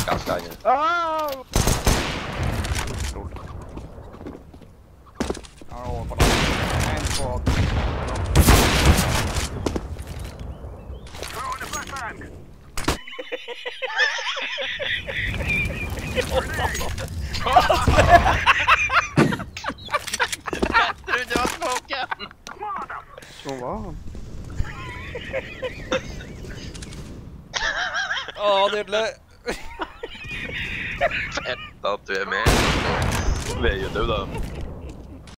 Ganska nu. Ja, kolla. En, två. Det var smoken! Så var han. Åh, nydelig. Fett at du er med. Det er jo du da.